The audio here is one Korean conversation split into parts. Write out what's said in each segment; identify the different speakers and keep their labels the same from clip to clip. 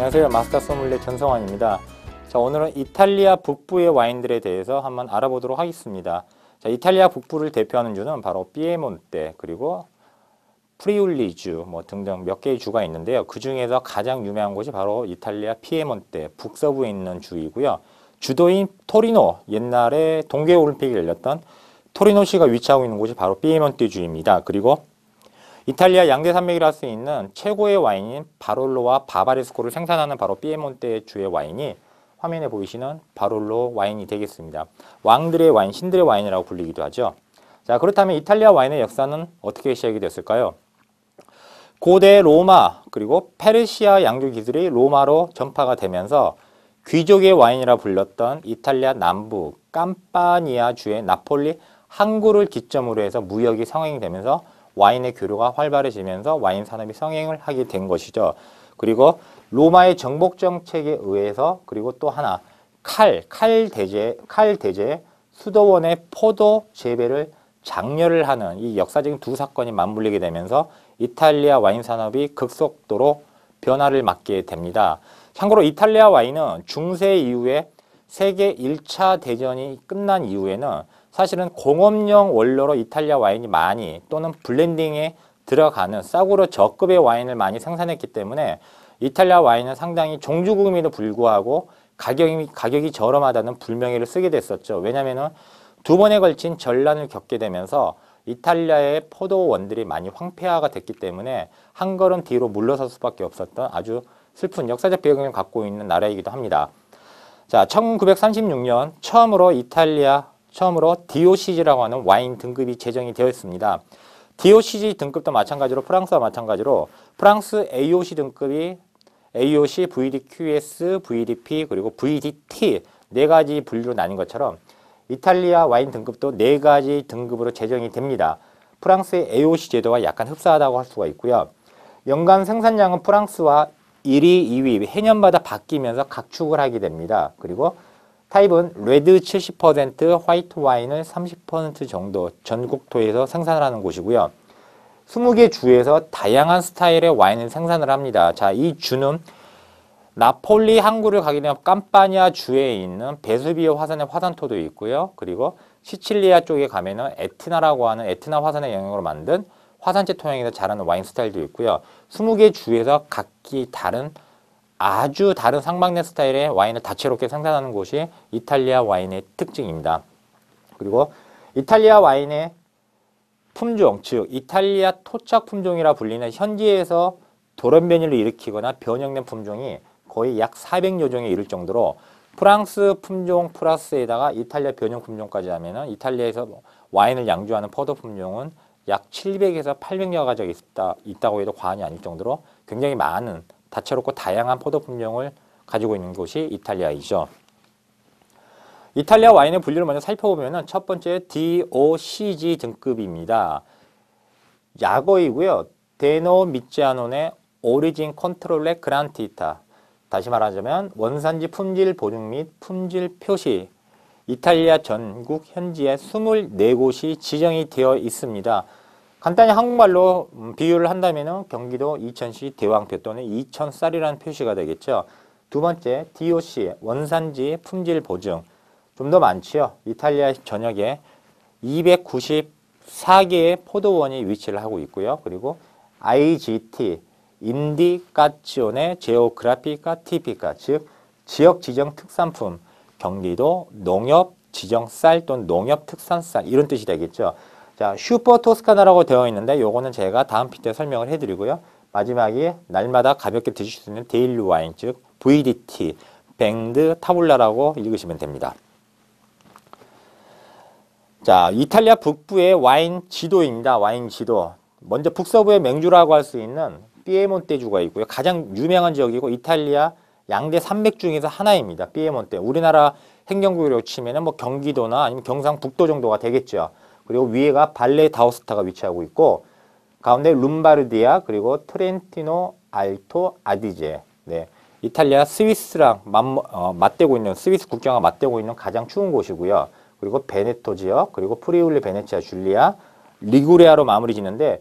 Speaker 1: 안녕하세요. 마스터 소믈리에 전성환입니다. 자, 오늘은 이탈리아 북부의 와인들에 대해서 한번 알아보도록 하겠습니다. 자, 이탈리아 북부를 대표하는 주는 바로 피에몬테, 그리고 프리울리주 등등 몇 개의 주가 있는데요. 그 중에서 가장 유명한 곳이 바로 이탈리아 피에몬테 북서부에 있는 주이고요. 주도인 토리노, 옛날에 동계올림픽이 열렸던 토리노시가 위치하고 있는 곳이 바로 피에몬테 주입니다. 그리고 이탈리아 양대 산맥이라 할 수 있는 최고의 와인인 바롤로와 바바레스코를 생산하는 바로 피에몬테 주의 와인이 화면에 보이시는 바롤로 와인이 되겠습니다. 왕들의 와인, 신들의 와인이라고 불리기도 하죠. 자, 그렇다면 이탈리아 와인의 역사는 어떻게 시작이 됐을까요? 고대 로마 그리고 페르시아 양조 기술이 로마로 전파가 되면서 귀족의 와인이라 불렸던 이탈리아 남부 캄파니아 주의 나폴리 항구를 기점으로 해서 무역이 성행이 되면서 와인의 교류가 활발해지면서 와인 산업이 성행을 하게 된 것이죠. 그리고 로마의 정복 정책에 의해서 그리고 또 하나 칼 대제 수도원의 포도 재배를 장려를 하는 이 역사적인 두 사건이 맞물리게 되면서 이탈리아 와인 산업이 급속도로 변화를 맞게 됩니다. 참고로 이탈리아 와인은 중세 이후에 세계 1차 대전이 끝난 이후에는 사실은 공업용 원료로 이탈리아 와인이 많이 또는 블렌딩에 들어가는 싸구려 저급의 와인을 많이 생산했기 때문에 이탈리아 와인은 상당히 종주국임에도 불구하고 가격이 저렴하다는 불명예를 쓰게 됐었죠. 왜냐하면 두 번에 걸친 전란을 겪게 되면서 이탈리아의 포도원들이 많이 황폐화가 됐기 때문에 한 걸음 뒤로 물러설 수밖에 없었던 아주 슬픈 역사적 배경을 갖고 있는 나라이기도 합니다. 자, 1936년 처음으로 DOCG라고 하는 와인 등급이 제정이 되었습니다. DOCG 등급도 마찬가지로 프랑스와 마찬가지로 프랑스 AOC 등급이 AOC, VDQS, VDP 그리고 VDT 네 가지 분류로 나뉜 것처럼 이탈리아 와인 등급도 네 가지 등급으로 제정이 됩니다. 프랑스의 AOC 제도와 약간 흡사하다고 할 수가 있고요. 연간 생산량은 프랑스와 1위, 2위 해년마다 바뀌면서 각축을 하게 됩니다. 그리고 타입은 레드 70%, 화이트 와인을 30% 정도 전국토에서 생산을 하는 곳이고요. 20개 주에서 다양한 스타일의 와인을 생산을 합니다. 자, 이 주는 나폴리 항구를 가게 되면 캄파니아 주에 있는 베수비오 화산의 화산토도 있고요. 그리고 시칠리아 쪽에 가면은 에트나라고 하는 에트나 화산의 영향으로 만든 화산재 토양에서 자라는 와인 스타일도 있고요. 20개 주에서 각기 아주 다른 상반된 스타일의 와인을 다채롭게 생산하는 곳이 이탈리아 와인의 특징입니다. 그리고 이탈리아 와인의 품종, 즉 이탈리아 토착 품종이라 불리는 현지에서 돌연변이를 일으키거나 변형된 품종이 거의 약 400여 종에 이를 정도로 프랑스 품종 플러스에다가 이탈리아 변형 품종까지 하면은 이탈리아에서 와인을 양조하는 포도 품종은 약 700에서 800여 가지가 있다고 해도 과언이 아닐 정도로 굉장히 많은 다채롭고 다양한 포도 품종을 가지고 있는 곳이 이탈리아이죠. 이탈리아 와인의 분류를 먼저 살펴보면 첫 번째 DOCG 등급입니다. 약어이고요. 데노미지아노네 오리진 컨트롤레 그란티타. 다시 말하자면 원산지 품질 보증 및 품질 표시. 이탈리아 전국 현지에 24곳이 지정이 되어 있습니다. 간단히 한국말로 비유를 한다면 경기도 이천시 대왕표 또는 이천쌀이라는 표시가 되겠죠. 두 번째 DOC 원산지 품질 보증. 좀 더 많지요. 이탈리아 전역에 294개의 포도원이 위치를 하고 있고요. 그리고 IGT 인디카치오네 제오그라피카 티피카 즉 지역 지정 특산품 경기도 농협 지정 쌀 또는 농협 특산 쌀 이런 뜻이 되겠죠. 자, 슈퍼 토스카나라고 되어 있는데 요거는 제가 다음 피 때 설명을 해드리고요. 마지막에 날마다 가볍게 드실 수 있는 데일리 와인 즉 VDT 뱅드 타블라라고 읽으시면 됩니다. 자, 이탈리아 북부의 와인 지도입니다. 와인 지도. 먼저 북서부의 맹주라고 할 수 있는 피에몬테주가 있고요. 가장 유명한 지역이고 이탈리아 양대 산맥 중에서 하나입니다. 피에몬테. 우리나라 행정구역으로 치면은 경기도나 아니면 경상북도 정도가 되겠죠. 그리고 위에가 발레 다우스타가 위치하고 있고 가운데 룸바르디아 그리고 트렌티노 알토 아디제. 네. 이탈리아 스위스랑 맞대고 있는 스위스 국경과 맞대고 있는 가장 추운 곳이고요. 그리고 베네토 지역, 그리고 프리울리 베네치아 줄리아, 리구레아로 마무리 짓는데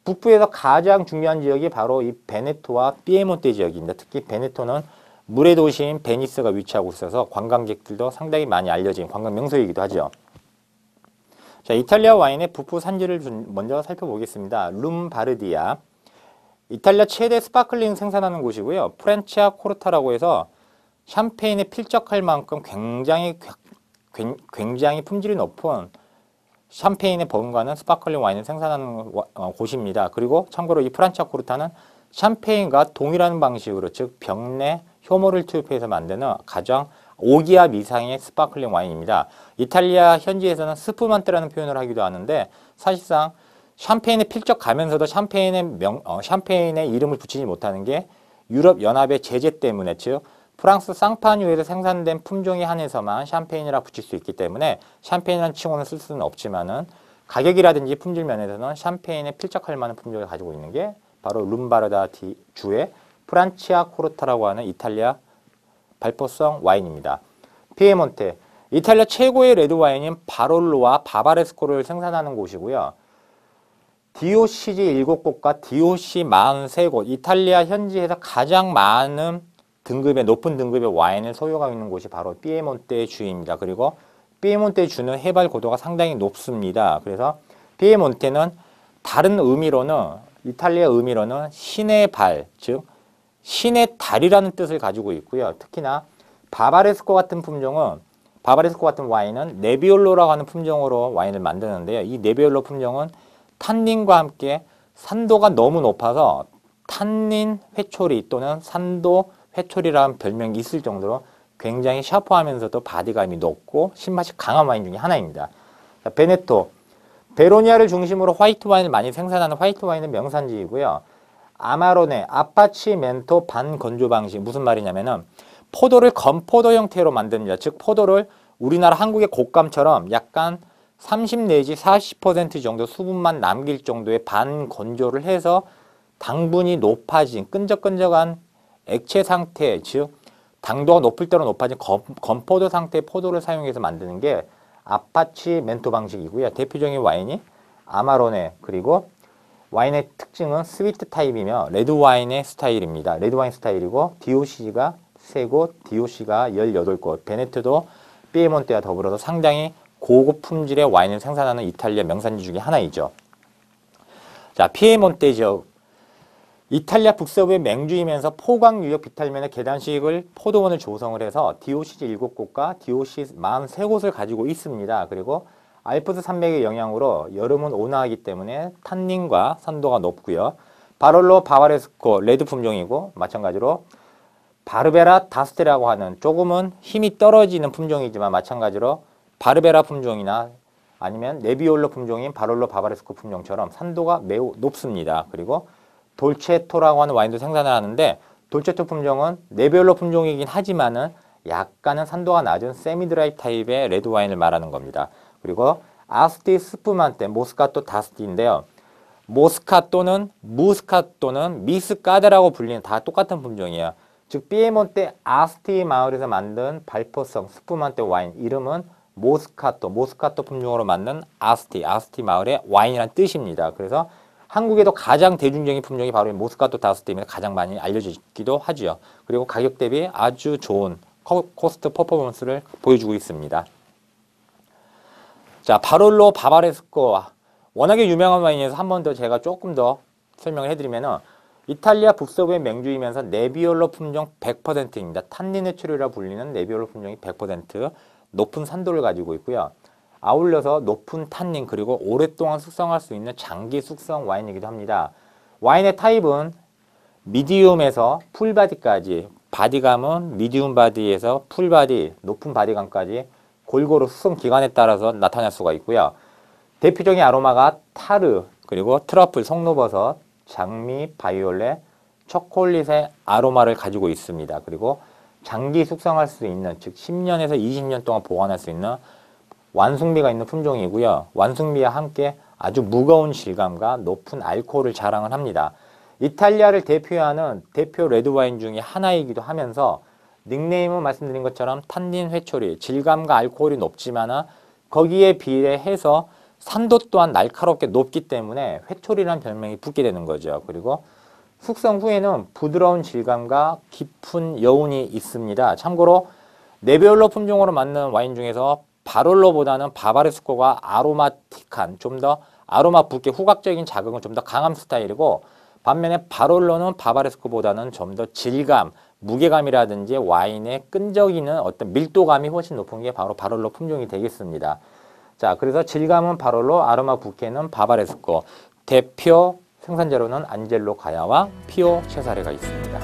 Speaker 1: 북부에서 가장 중요한 지역이 바로 이 베네토와 피에몬테 지역입니다. 특히 베네토는 물의 도시인 베니스가 위치하고 있어서 관광객들도 상당히 많이 알려진 관광 명소이기도 하죠. 자, 이탈리아 와인의 북부 산지를 먼저 살펴보겠습니다. 룸바르디아. 이탈리아 최대 스파클링 생산하는 곳이고요. 프란치아 코르타라고 해서 샴페인에 필적할 만큼 굉장히 품질이 높은 샴페인에 버금가는 스파클링 와인을 생산하는 곳입니다. 그리고 참고로 이 프란치아 코르타는 샴페인과 동일한 방식으로 즉 병내 효모를 투입해서 만드는 가장 5기압 이상의 스파클링 와인입니다. 이탈리아 현지에서는 스푸만테라는 표현을 하기도 하는데 사실상 샴페인에 필적 가면서도 샴페인의 이름을 붙이지 못하는 게 유럽 연합의 제재 때문에 즉 프랑스 쌍파뉴에서 생산된 품종에 한해서만 샴페인이라 붙일 수 있기 때문에 샴페인이라는 칭호는 쓸 수는 없지만은 가격이라든지 품질 면에서는 샴페인에 필적할 만한 품종을 가지고 있는 게 바로 룸바르다 주의 프란치아 코르타라고 하는 이탈리아 발포성 와인입니다. 피에몬테, 이탈리아 최고의 레드 와인인 바롤로와 바바레스코를 생산하는 곳이고요. DOCG 7곳과 DOC 43곳, 이탈리아 현지에서 가장 많은 높은 등급의 와인을 소유하고 있는 곳이 바로 피에몬테 주입니다. 그리고 피에몬테 주는 해발 고도가 상당히 높습니다. 그래서 피에몬테는 다른 의미로는 이탈리아 의미로는 신의 발, 즉 신의 달이라는 뜻을 가지고 있고요. 특히나 바바레스코 같은 와인은 네비올로라고 하는 품종으로 와인을 만드는데요. 이 네비올로 품종은 탄닌과 함께 산도가 너무 높아서 탄닌 회초리 또는 산도 회초리라는 별명이 있을 정도로 굉장히 샤프하면서도 바디감이 높고 신맛이 강한 와인 중에 하나입니다. 자, 베네토, 베로니아를 중심으로 화이트 와인을 많이 생산하는 화이트 와인의 명산지이고요. 아마로네, 아파치멘토 반건조 방식, 무슨 말이냐면은 포도를 건포도 형태로 만듭니다. 즉 포도를 우리나라 한국의 곶감처럼 약간 30 내지 40% 정도 수분만 남길 정도의 반건조를 해서 당분이 높아진 끈적끈적한 액체 상태, 즉 당도가 높을 대로 높아진 건포도 상태의 포도를 사용해서 만드는 게 아파치멘토 방식이고요. 대표적인 와인이 아마로네, 그리고 와인의 특징은 스위트 타입이며 레드 와인의 스타일입니다. 레드 와인 스타일이고 DOC가 3곳, DOC가 18곳, 베네토도 피에몬테와 더불어서 상당히 고급 품질의 와인을 생산하는 이탈리아 명산지 중에 하나이죠. 자, 피에몬테 지역. 이탈리아 북서부의 맹주이면서 포강 유역 비탈면의 계단식을 포도원을 조성을 해서 DOCG 7곳과 DOC 43곳을 가지고 있습니다. 그리고 알프스 산맥의 영향으로 여름은 온화하기 때문에 탄닌과 산도가 높고요. 바롤로 바바레스코 레드 품종이고 마찬가지로 바르베라 다스테라고 하는 조금은 힘이 떨어지는 품종이지만 마찬가지로 바르베라 품종이나 아니면 네비올로 품종인 바롤로 바바레스코 품종처럼 산도가 매우 높습니다. 그리고 돌체토라고 하는 와인도 생산을 하는데 돌체토 품종은 네비올로 품종이긴 하지만은 약간은 산도가 낮은 세미드라이 타입의 레드 와인을 말하는 겁니다. 그리고 아스티 스푸만테 모스카토 다스티인데요. 모스카토는 무스카토는 미스카드라고 불리는 다 똑같은 품종이에요. 즉 피에몬테 아스티 마을에서 만든 발포성 스푸만테 와인 이름은 모스카토 품종으로 만든 아스티 마을의 와인이라는 뜻입니다. 그래서 한국에도 가장 대중적인 품종이 바로 모스카토 다스티입니다. 가장 많이 알려지기도 하죠. 그리고 가격 대비 아주 좋은 코스트 퍼포먼스를 보여주고 있습니다. 자, 바롤로 바바레스코 워낙에 유명한 와인이어서 한 번 더 제가 조금 더 설명을 해드리면은 이탈리아 북서부의 맹주이면서 네비올로 품종 100%입니다. 탄닌 회초리라 불리는 네비올로 품종이 100% 높은 산도를 가지고 있고요. 아울러서 높은 탄닌 그리고 오랫동안 숙성할 수 있는 장기 숙성 와인이기도 합니다. 와인의 타입은 미디움에서 풀바디까지, 바디감은 미디움 바디에서 풀바디, 높은 바디감까지 골고루 숙성 기간에 따라서 나타날 수가 있고요. 대표적인 아로마가 타르, 그리고 트러플, 송로버섯, 장미, 바이올렛, 초콜릿의 아로마를 가지고 있습니다. 그리고 장기 숙성할 수 있는, 즉 10년에서 20년 동안 보관할 수 있는 완숙미가 있는 품종이고요. 완숙미와 함께 아주 무거운 질감과 높은 알코올을 자랑을 합니다. 이탈리아를 대표하는 대표 레드와인 중에 하나이기도 하면서 닉네임은 말씀드린 것처럼 탄닌 회초리, 질감과 알코올이 높지만 거기에 비례해서 산도 또한 날카롭게 높기 때문에 회초리라는 별명이 붙게 되는 거죠. 그리고 숙성 후에는 부드러운 질감과 깊은 여운이 있습니다. 참고로 네비올로 품종으로 만든 와인 중에서 바롤로보다는 바바레스코가 아로마틱한, 좀 더 아로마 붓기 후각적인 자극은 좀 더 강한 스타일이고, 반면에 바롤로는 바바레스코보다는 좀 더 질감, 무게감이라든지 와인의 끈적이는 어떤 밀도감이 훨씬 높은 게 바로 바롤로 품종이 되겠습니다. 자, 그래서 질감은 바롤로, 아로마 붓기는 바바레스코, 대표 생산자로는 안젤로 가야와 피오 체사레가 있습니다.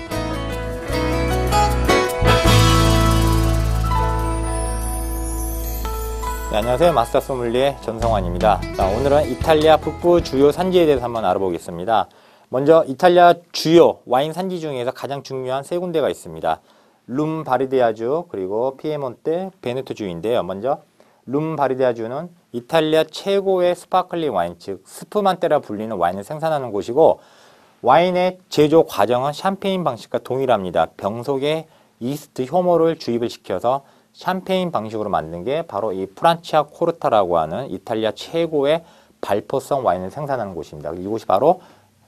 Speaker 1: 네, 안녕하세요. 마스터 소믈리에 전성환입니다. 자, 오늘은 이탈리아 북부 주요 산지에 대해서 한번 알아보겠습니다. 먼저 이탈리아 주요 와인 산지 중에서 가장 중요한 세 군데가 있습니다. 룸바르디아주, 그리고 피에몬테, 베네토주인데요. 먼저 룸바르디아주는 이탈리아 최고의 스파클링 와인, 즉 스푸만테라 불리는 와인을 생산하는 곳이고, 와인의 제조 과정은 샴페인 방식과 동일합니다. 병 속에 이스트 효모를 주입을 시켜서 샴페인 방식으로 만든 게 바로 이 프란치아 코르타라고 하는 이탈리아 최고의 발포성 와인을 생산하는 곳입니다. 이곳이 바로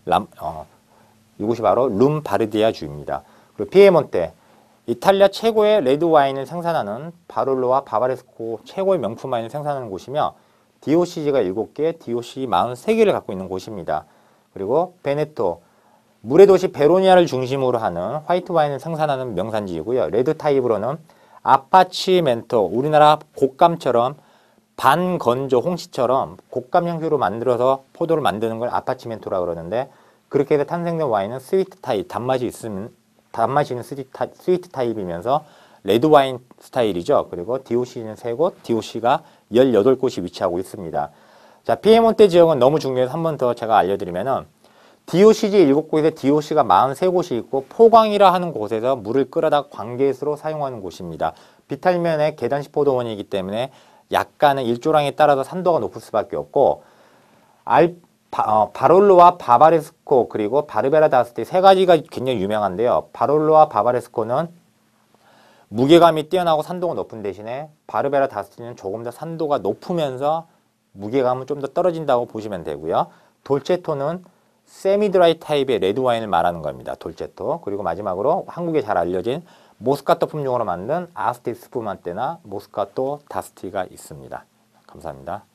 Speaker 1: 룸바르디아주입니다. 그리고 피에몬테, 이탈리아 최고의 레드 와인을 생산하는 바롤로와 바바레스코 최고의 명품 와인을 생산하는 곳이며, DOCG가 7개, DOCG 43개를 갖고 있는 곳입니다. 그리고 베네토, 물의 도시 베로니아를 중심으로 하는 화이트 와인을 생산하는 명산지이고요. 레드 타입으로는 아파치멘토, 우리나라 곶감처럼 반건조 홍시처럼 곶감 형태로 만들어서 포도를 만드는 걸 아파치멘토라고 그러는데, 그렇게 해서 탄생된 와인은 스위트 타입, 단맛이 있는 스위트 타입이면서 레드 와인 스타일이죠. 그리고 DOC는 3곳, DOC가 18곳이 위치하고 있습니다. 자, 피에몬테 지역은 너무 중요해서 한 번 더 제가 알려드리면은, DOCG 7곳에서 DOC가 43곳이 있고, 포광이라 하는 곳에서 물을 끌어다 광개수로 사용하는 곳입니다. 비탈면의 계단식 포도원이기 때문에 약간의 일조량에 따라서 산도가 높을 수밖에 없고, 바롤로와 바바레스코, 그리고 바르베라 다스티 세 가지가 굉장히 유명한데요. 바롤로와 바바레스코는 무게감이 뛰어나고 산도가 높은 대신에 바르베라 다스티는 조금 더 산도가 높으면서 무게감은 좀 더 떨어진다고 보시면 되고요. 돌체토는 세미드라이 타입의 레드 와인을 말하는 겁니다. 돌체토. 그리고 마지막으로 한국에 잘 알려진 모스카토 품종으로 만든 아스티 스푸만테나 모스카토 다스티가 있습니다. 감사합니다.